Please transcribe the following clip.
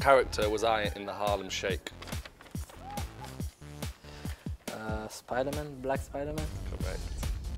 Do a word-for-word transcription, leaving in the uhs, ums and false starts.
character was I in the Harlem Shake? Uh, Spider-Man, Black Spider-Man. Correct.